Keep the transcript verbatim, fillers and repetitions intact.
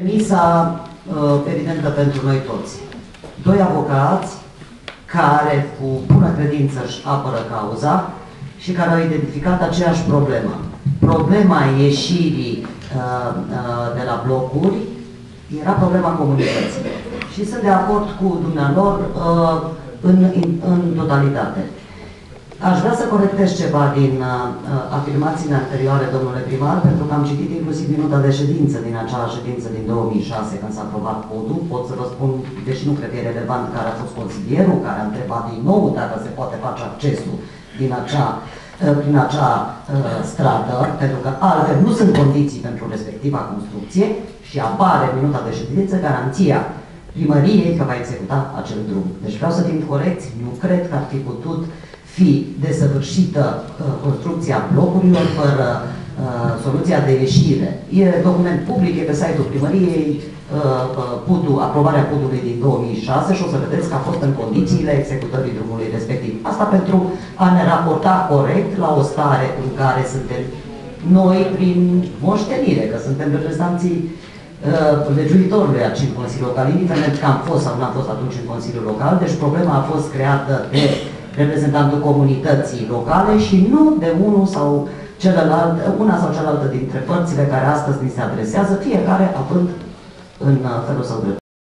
Premisa uh, evidentă pentru noi toți. Doi avocați care cu bună credință își apără cauza și care au identificat aceeași problemă. Problema ieșirii uh, uh, de la blocuri era problema comunității. Și sunt de acord cu dumnealor uh, în, în, în totalitate. Aș vrea să corectez ceva din uh, afirmațiile anterioare, domnule primar, pentru că am citit inclusiv minuta de ședință din acea ședință din două mii șase, când s-a aprobat codul. Pot să vă spun, deși nu cred că e relevant, care a fost consilierul, care a întrebat din nou dacă se poate face accesul din acea, uh, prin acea uh, stradă, pentru că altfel nu sunt condiții pentru respectiva construcție și apare minuta de ședință garanția primăriei că va executa acel drum. Deci vreau să fim corecți, nu cred că ar fi putut fi desăvârșită uh, construcția blocurilor fără uh, soluția de ieșire. E document public, e pe site-ul primăriei, uh, PUD-ul, aprobarea PUD-ului din două mii șase și o să vedeți că a fost în condițiile executării drumului respectiv. Asta pentru a ne raporta corect la o stare în care suntem noi prin moștenire, că suntem reprezentanții uh, legiuitorului aici în Consiliul Local, indiferent că am fost sau nu am fost atunci în Consiliul Local, deci problema a fost creată de reprezentantul comunității locale și nu de unul sau celălalt, una sau cealaltă dintre părțile care astăzi ni se adresează, fiecare având în felul său drept.